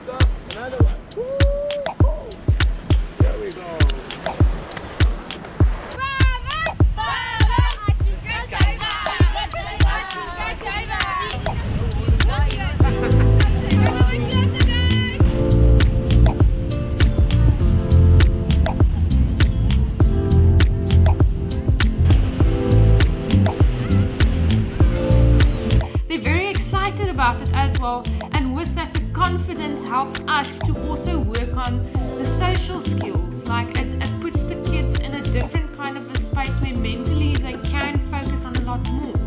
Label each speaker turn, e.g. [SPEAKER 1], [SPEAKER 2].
[SPEAKER 1] up. Another one. Woo! There we go.
[SPEAKER 2] They're very excited about it as well, and with that the confidence helps us to also work on the social skills. Like it puts the kids in a different kind of a space where mentally they can focus on a lot more.